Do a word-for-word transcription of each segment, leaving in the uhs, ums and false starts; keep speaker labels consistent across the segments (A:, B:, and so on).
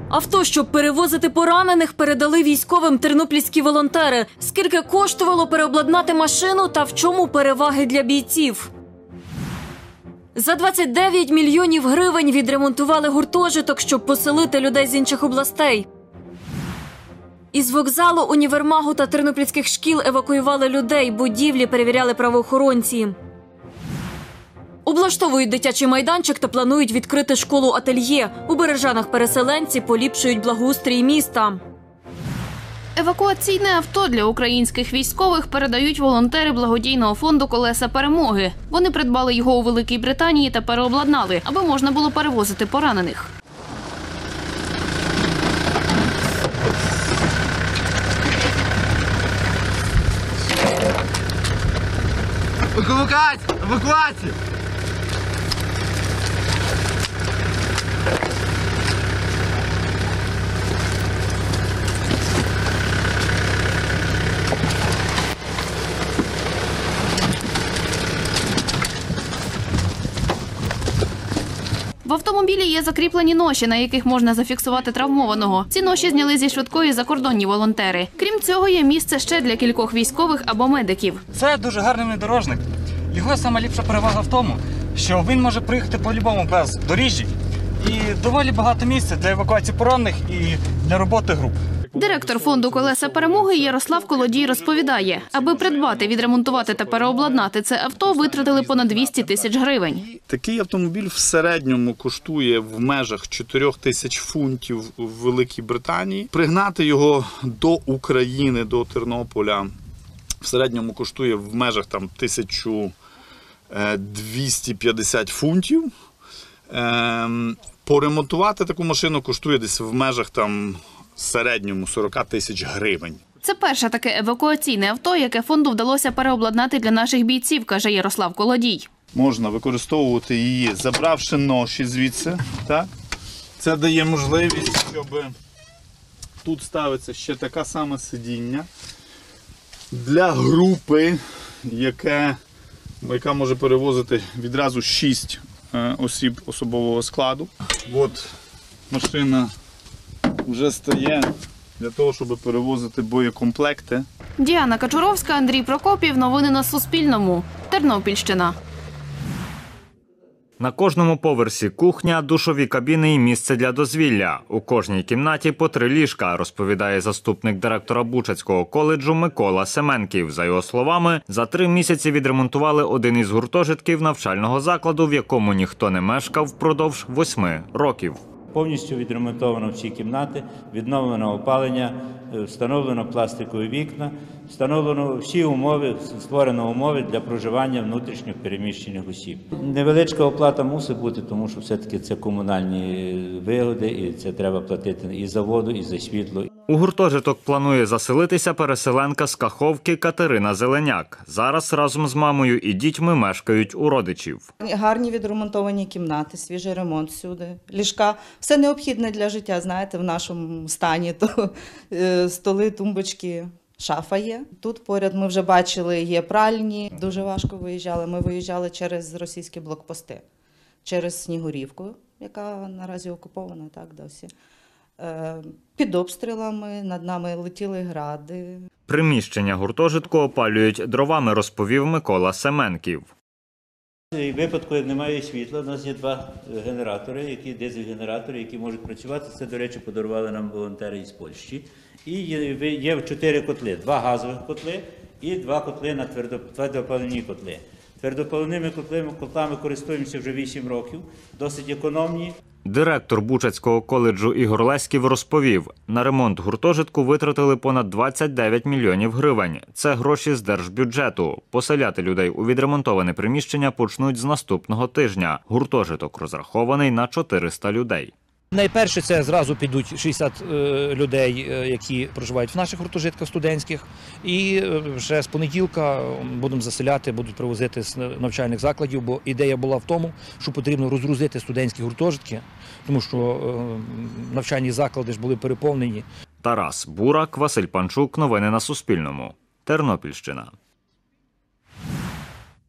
A: Авто, щоб перевозити поранених, передали військовим тернопільські волонтери. Скільки коштувало переобладнати машину та в чому переваги для бійців? За двадцять дев'ять мільйонів гривень відремонтували гуртожиток, щоб поселити людей з інших областей. Із вокзалу, універмагу та тернопільських шкіл евакуювали людей, будівлі перевіряли правоохоронці. Облаштовують дитячий майданчик та планують відкрити школу-ательє. У Бережанах переселенці поліпшують благоустрій міста.
B: Евакуаційне авто для українських військових передають волонтери благодійного фонду «Колеса перемоги». Вони придбали його у Великій Британії та переобладнали, аби можна було перевозити поранених.
C: Евакуація! Евакуація!
B: В автомобілі є закріплені ноші, на яких можна зафіксувати травмованого. Ці ноші зняли зі швидкої закордонні волонтери. Крім цього, є місце ще для кількох військових або медиків.
D: Це дуже гарний внедорожник. Його найліпша перевага в тому, що він може проїхати по-любому без доріжжі. І доволі багато місця для евакуації поранених і для роботи груп.
B: Директор фонду «Колеса перемоги» Ярослав Колодій розповідає, аби придбати, відремонтувати та переобладнати це авто, витратили понад двісті тисяч гривень.
E: Такий автомобіль в середньому коштує в межах чотирьох тисяч фунтів в Великій Британії. Пригнати його до України, до Тернополя, в середньому коштує в межах там тисяча двісті п'ятдесят фунтів. Поремонтувати таку машину коштує десь в межах там в середньому сорок тисяч гривень.
B: Це перше таке евакуаційне авто, яке фонду вдалося переобладнати для наших бійців, каже Ярослав Колодій.
E: Можна використовувати її, забравши ноші звідси. Так? Це дає можливість, щоб тут ставиться ще така сама сидіння для групи, яке, яка може перевозити відразу шість осіб особового складу. От машина вже стає для того, щоб перевозити боєкомплекти.
B: Діана Качуровська, Андрій Прокопів. Новини на Суспільному. Тернопільщина.
F: На кожному поверсі кухня, душові кабіни і місце для дозвілля. У кожній кімнаті по три ліжка, розповідає заступник директора Бучацького коледжу Микола Семенків. За його словами, за три місяці відремонтували один із гуртожитків навчального закладу, в якому ніхто не мешкав впродовж восьми років.
G: Повністю відремонтовано всі кімнати, відновлено опалення, встановлено пластикові вікна, встановлено всі умови, створено умови для проживання внутрішньо переміщених осіб. Невеличка оплата мусить бути, тому що все-таки це комунальні вигоди, і це треба платити і за воду, і за світло.
F: У гуртожиток планує заселитися переселенка з Каховки Катерина Зеленяк. Зараз разом з мамою і дітьми мешкають у родичів.
H: Гарні відремонтовані кімнати, свіжий ремонт всюди, ліжка. Все необхідне для життя, знаєте, в нашому стані. То столи, тумбочки, шафа є. Тут поряд ми вже бачили, є пральні. Дуже важко виїжджали. Ми виїжджали через російські блокпости, через Снігурівку, яка наразі окупована, так, досі. Під обстрілами, над нами летіли гради.
F: Приміщення гуртожитку опалюють дровами, розповів Микола Семенків.
G: У випадку, як немає світла, у нас є два генератори, які дизель-генератори, які можуть працювати. Це, до речі, подарували нам волонтери із Польщі. І є, є чотири котли, два газових котли і два котли на твердопаливні котли. Твердопаливними котлами користуємося вже вісім років, досить економні.
F: Директор Бучацького коледжу Ігор Леськів розповів, на ремонт гуртожитку витратили понад двадцять дев'ять мільйонів гривень. Це гроші з держбюджету. Поселяти людей у відремонтоване приміщення почнуть з наступного тижня. Гуртожиток розрахований на чотириста людей.
I: Найперше, це зразу підуть шістдесят людей, які проживають в наших гуртожитках студентських. І вже з понеділка будемо заселяти, будуть привозити з навчальних закладів, бо ідея була в тому, що потрібно розгрузити студентські гуртожитки, тому що навчальні заклади ж були переповнені.
F: Тарас Бурак, Василь Панчук. Новини на Суспільному. Тернопільщина.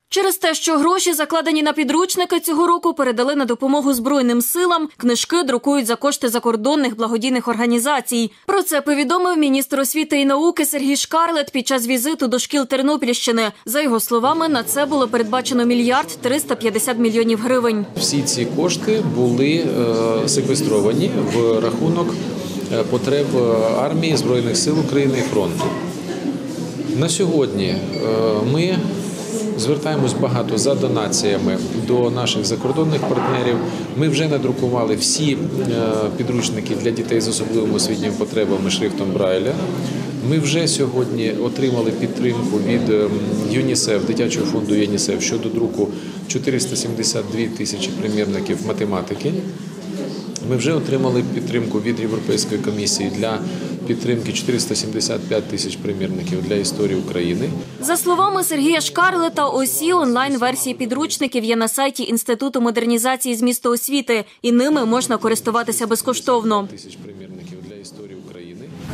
A: Через те, що гроші, закладені на підручники, цього року передали на допомогу Збройним силам, книжки друкують за кошти закордонних благодійних організацій. Про це повідомив міністр освіти і науки Сергій Шкарлет під час візиту до шкіл Тернопільщини. За його словами, на це було передбачено мільярд триста п'ятдесят мільйонів гривень.
C: Всі ці кошти були е, секвестровані в рахунок потреб армії, Збройних сил України і фронту. На сьогодні е, ми звертаємось багато за донаціями до наших закордонних партнерів. Ми вже надрукували всі підручники для дітей з особливими освітніми потребами шрифтом Брайля. Ми вже сьогодні отримали підтримку від ЮНІСЕФ, дитячого фонду ЮНІСЕФ щодо друку чотириста сімдесят дві тисячі примірників математики. Ми вже отримали підтримку від Європейської комісії для підтримки чотириста сімдесят п'ять тисяч примірників для історії України.
A: За словами Сергія Шкарлета, усі онлайн-версії підручників є на сайті Інституту модернізації змісту освіти, і ними можна користуватися безкоштовно.
C: Тисяч примірників для історії України.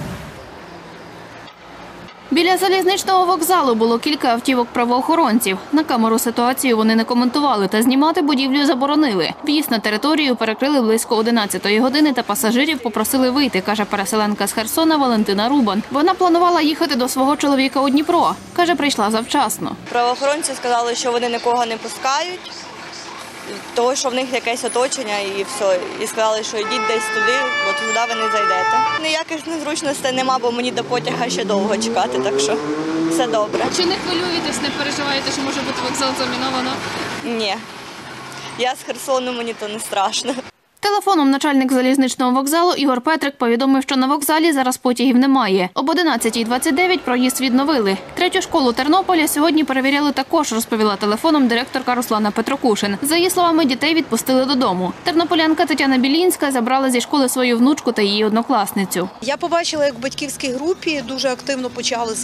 B: Біля залізничного вокзалу було кілька автівок правоохоронців. На камеру ситуацію вони не коментували та знімати будівлю заборонили. В'їзд на територію перекрили близько одинадцятої години та пасажирів попросили вийти, каже переселенка з Херсона Валентина Рубан. Вона планувала їхати до свого чоловіка у Дніпро. Каже, прийшла завчасно.
J: Правоохоронці сказали, що вони нікого не пускають, тому що в них якесь оточення і все. І сказали, що йдіть десь туди, бо туди ви не зайдете. Ніяких незручностей нема, бо мені до потяга ще довго чекати, так що все добре.
B: Чи не хвилюєтесь, не переживаєте, що може бути вокзал заміновано?
J: Ні. Я з Херсону, мені то не страшно.
B: Телефоном начальник залізничного вокзалу Ігор Петрик повідомив, що на вокзалі зараз потягів немає. Об одинадцятій двадцять дев'ять проїзд відновили. Третю школу Тернополя сьогодні перевіряли також, розповіла телефоном директорка Руслана Петрокушин. За її словами, дітей відпустили додому. Тернополянка Тетяна Білінська забрала зі школи свою внучку та її однокласницю.
K: Я побачила, як в батьківській групі дуже активно почали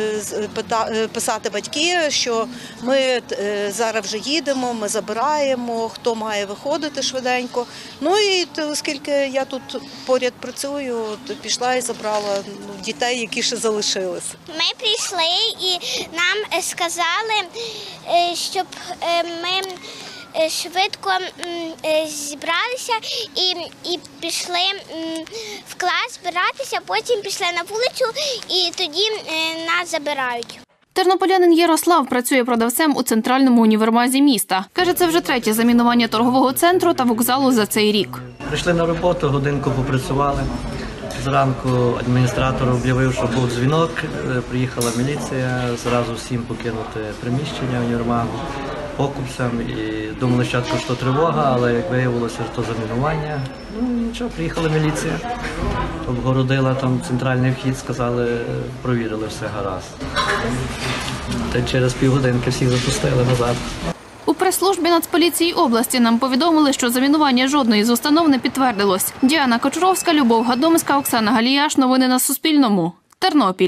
K: писати батьки, що ми зараз вже їдемо, ми забираємо, хто має виходити швиденько. Ну і оскільки я тут поряд працюю, то пішла і забрала дітей, які ще залишились.
L: Ми прийшли і нам сказали, щоб ми швидко зібралися і, і пішли в клас збиратися, потім пішли на вулицю і тоді нас забирають.
B: Тернополянин Ярослав працює продавцем у центральному універмазі міста. Каже, це вже третє замінування торгового центру та вокзалу за цей рік.
M: Прийшли на роботу, годинку попрацювали. Зранку адміністратор об'явив, що був дзвінок, приїхала міліція, зразу всім покинути приміщення універмагу покупцям. І думали спочатку, що тривога, але як виявилося, що замінування. Ну нічого, приїхала міліція, обгородила там центральний вхід, сказали, провірили, все гаразд. Та через півгодинки всіх запустили назад.
B: У прес-службі Нацполіції області нам повідомили, що замінування жодної з установ не підтвердилось. Діана Кочуровська, Любов Гадомська, Оксана Галіяш. Новини на Суспільному. Тернопіль.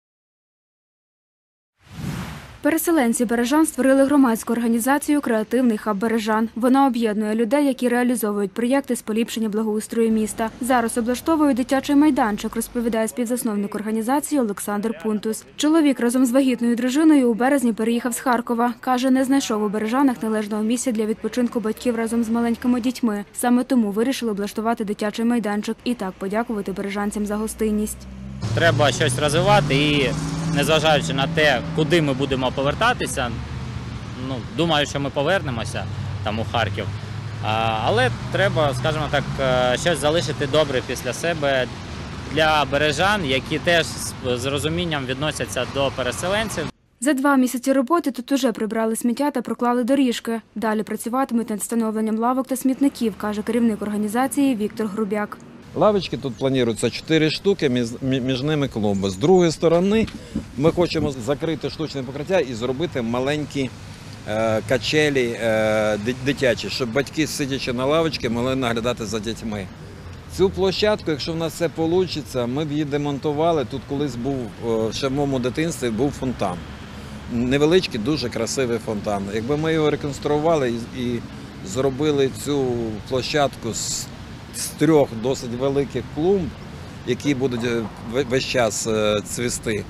N: Переселенці Бережан створили громадську організацію «Креативний хаб Бережан». Вона об'єднує людей, які реалізовують проєкти з поліпшення благоустрою міста. Зараз облаштовують дитячий майданчик, розповідає співзасновник організації Олександр Пунтус. Чоловік разом з вагітною дружиною у березні переїхав з Харкова. Каже, не знайшов у Бережанах належного місця для відпочинку батьків разом з маленькими дітьми. Саме тому вирішили облаштувати дитячий майданчик і так подякувати бережанцям за гостинність.
O: Треба щось розвивати і, незважаючи на те, куди ми будемо повертатися, ну, думаю, що ми повернемося там у Харків, а, але треба, скажімо так, щось залишити добре після себе для бережан, які теж з розумінням відносяться до переселенців.
N: За два місяці роботи тут уже прибрали сміття та проклали доріжки. Далі працюватимуть над встановленням лавок та смітників, каже керівник організації Віктор Грубяк.
P: Лавочки тут плануються чотири штуки, між ними клумби. З другої сторони ми хочемо закрити штучне покриття і зробити маленькі е, качелі е, дитячі, щоб батьки, сидячи на лавочці, могли наглядати за дітьми. Цю площадку, якщо в нас все вийде, ми б її демонтували. Тут колись був, ще в моєму дитинстві, був фонтан. Невеличкий, дуже красивий фонтан. Якби ми його реконструювали і, і зробили цю площадку з з трьох досить великих клумб, які будуть весь час цвісти.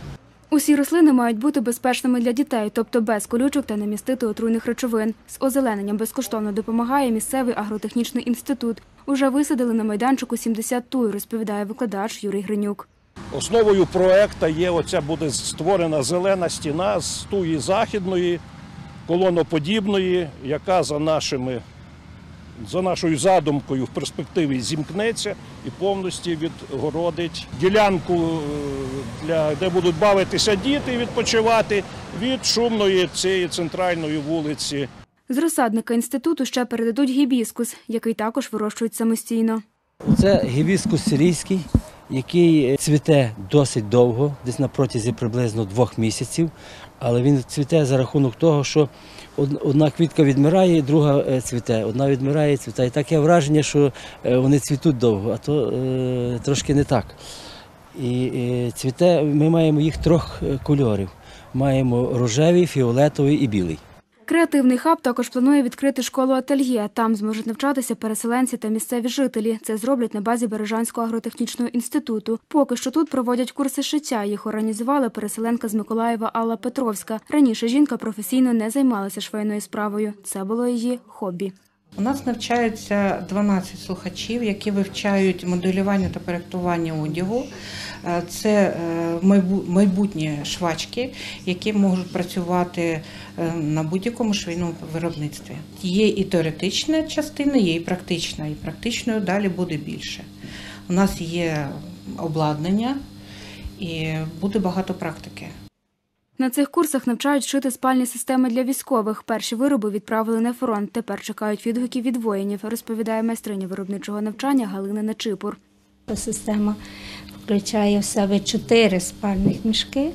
N: Усі рослини мають бути безпечними для дітей, тобто без колючок та не містити отруйних речовин. З озелененням безкоштовно допомагає місцевий агротехнічний інститут. Уже висадили на майданчику сімдесят туй, розповідає викладач Юрій Гринюк.
Q: Основою проєкту є, оця буде створена зелена стіна з туї західної, колоноподібної, яка за нашими, за нашою задумкою в перспективі зімкнеться і повністю відгородить ділянку, для, де будуть бавитися діти і відпочивати від шумної цієї центральної вулиці.
N: З розсадника інституту ще передадуть гібіскус, який також вирощують самостійно.
R: Це гібіскус сирійський, який цвіте досить довго, десь на протязі приблизно двох місяців, але він цвіте за рахунок того, що одна квітка відмирає, друга цвіте, одна відмирає, цвіте. І таке враження, що вони цвітуть довго, а то е, трошки не так. І е, цвіте, ми маємо їх трьох кольорів. Маємо рожевий, фіолетовий і білий.
N: Креативний хаб також планує відкрити школу-ательє. Там зможуть навчатися переселенці та місцеві жителі. Це зроблять на базі Бережанського агротехнічного інституту. Поки що тут проводять курси шиття. Їх організувала переселенка з Миколаєва Алла Петровська. Раніше жінка професійно не займалася швейною справою. Це було її хобі.
S: У нас навчаються дванадцять слухачів, які вивчають моделювання та проєктування одягу. Це майбутні швачки, які можуть працювати на будь-якому швейному виробництві. Є і теоретична частина, є і практична. І практичною далі буде більше. У нас є обладнання і буде багато практики.
N: На цих курсах навчають шити спальні системи для військових. Перші вироби відправили на фронт. Тепер чекають відгуків від воїнів, розповідає майстриня виробничого навчання Галина Нечипур.
T: Система включає в себе чотири спальних мішки,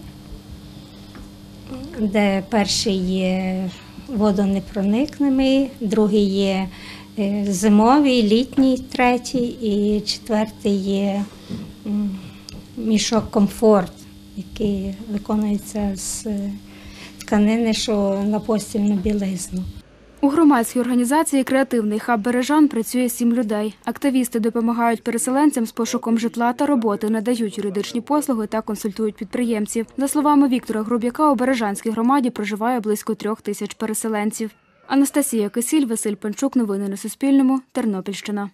T: де перший є водонепроникними, другий є зимовий, літній, третій і четвертий є мішок комфорт, який виконується з тканини, що на постільну білизну.
N: У громадській організації «Креативний хаб Бережан» працює сім людей. Активісти допомагають переселенцям з пошуком житла та роботи, надають юридичні послуги та консультують підприємців. За словами Віктора Груб'яка, у Бережанській громаді проживає близько трьох тисяч переселенців. Анастасія Кисіль, Василь Панчук. Новини на Суспільному. Тернопільщина.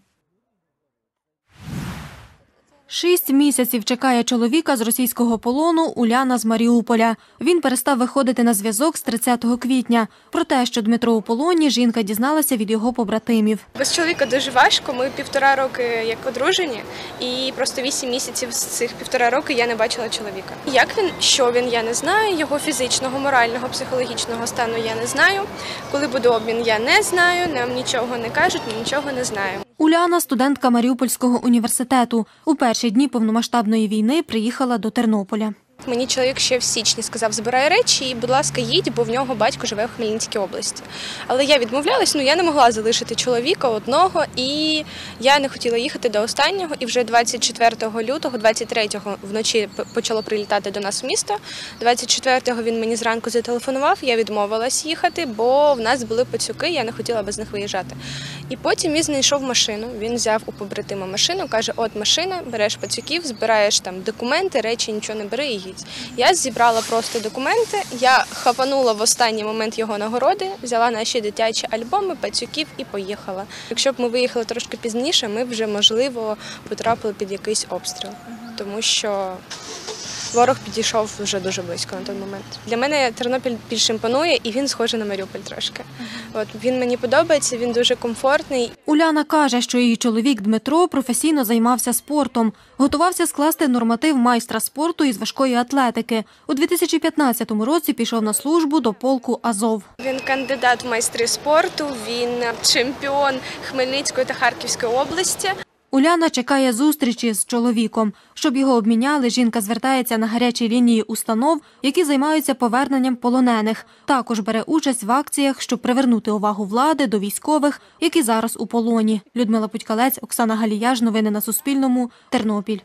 A: Шість місяців чекає чоловіка з російського полону Уляна з Маріуполя. Він перестав виходити на зв'язок з тридцятого квітня. Про те, що Дмитро у полоні, жінка дізналася від його побратимів.
U: Без чоловіка дуже важко. Ми півтора роки як одружені, і просто вісім місяців з цих півтора роки я не бачила чоловіка. Як він, що він, я не знаю. Його фізичного, морального, психологічного стану я не знаю. Коли буде обмін, я не знаю. Нам нічого не кажуть, ми нічого не знаємо.
A: Уляна – студентка Маріупольського університету. У перші дні повномасштабної війни приїхала до Тернополя.
U: Мені чоловік ще в січні сказав, збирай речі і, будь ласка, їдь, бо в нього батько живе в Хмельницькій області. Але я відмовлялась, ну я не могла залишити чоловіка одного, і я не хотіла їхати до останнього. І вже двадцять четвертого лютого, двадцять третього вночі почало прилітати до нас в місто. двадцять четвертого він мені зранку зателефонував, я відмовилась їхати, бо в нас були пацюки, я не хотіла без них виїжджати. І потім він знайшов машину, він взяв у побратима машину, каже, от машина, береш пацюків, збираєш там документи, речі, нічого не бери і їдь. Я зібрала просто документи, я хапанула в останній момент його нагороди, взяла наші дитячі альбоми, пацюків і поїхала. Якщо б ми виїхали трошки пізніше, ми б вже, можливо, потрапили під якийсь обстріл, тому що ворог підійшов вже дуже близько на той момент. Для мене Тернопіль більш імпонує, і він схожий на Маріуполь трошки. От, він мені подобається, він дуже комфортний.
A: Уляна каже, що її чоловік Дмитро професійно займався спортом. Готувався скласти норматив майстра спорту із важкої атлетики. У дві тисячі п'ятнадцятому році пішов на службу до полку «Азов».
U: Він кандидат в майстри спорту, він чемпіон Хмельницької та Харківської області.
A: Уляна чекає зустрічі з чоловіком. Щоб його обміняли, жінка звертається на гарячі лінії установ, які займаються поверненням полонених. Також бере участь в акціях, щоб привернути увагу влади до військових, які зараз у полоні. Людмила Путькалець, Оксана Галіяж. Новини на Суспільному. Тернопіль.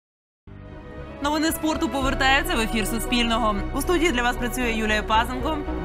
V: Новини спорту повертаються в ефір Суспільного. У студії для вас працює Юлія Пазенко.